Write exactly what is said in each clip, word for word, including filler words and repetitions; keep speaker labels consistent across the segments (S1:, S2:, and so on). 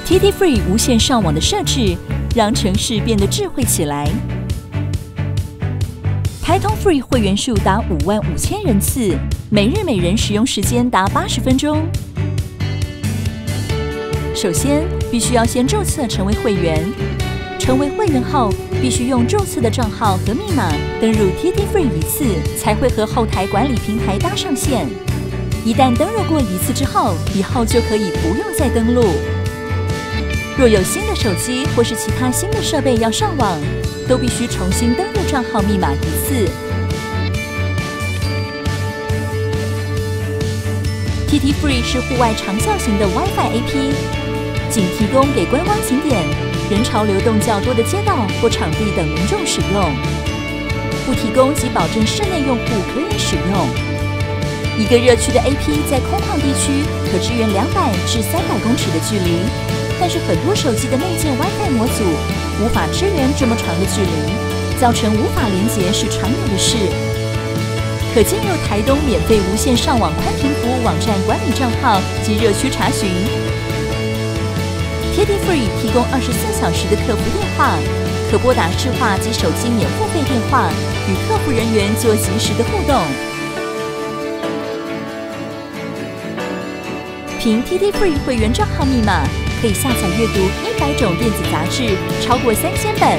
S1: T T Free 无线上网的设置，让城市变得智慧起来。台通 Free 会员数达五万五千人次，每日每人使用时间达八十分钟。首先，必须要先注册成为会员。成为会员后，必须用注册的账号和密码登入 T T Free 一次，才会和后台管理平台搭上线。一旦登入过一次之后，以后就可以不用再登录。若有新的手机或是其他新的设备要上网，都必须重新登入账号密码一次。T T Free 是户外长效型的 WiFi A P， 仅提供给观光景点、人潮流动较多的街道或场地等民众使用，不提供及保证室内用户可以使用。一个热区的 A P 在空旷地区可支援两百至三百公尺的距离。但是很多手机的内建 WiFi 模组无法支援这么长的距离，造成无法连结是常有的事。可进入台东免费无线上网宽频服务网站管理账号及热区查询。T T Free 提供二十四小时的客服电话，可拨打市话及手机免付费电话，与客服人员做及时的互动。凭 T T Free 会员账号密码，可以下载阅读一百种电子杂志，超过三千本。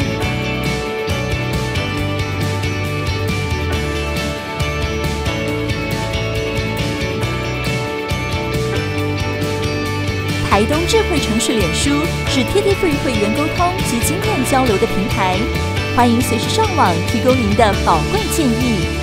S1: 台东智慧城市脸书是 T T Free 会员沟通及经验交流的平台，欢迎随时上网提供您的宝贵建议。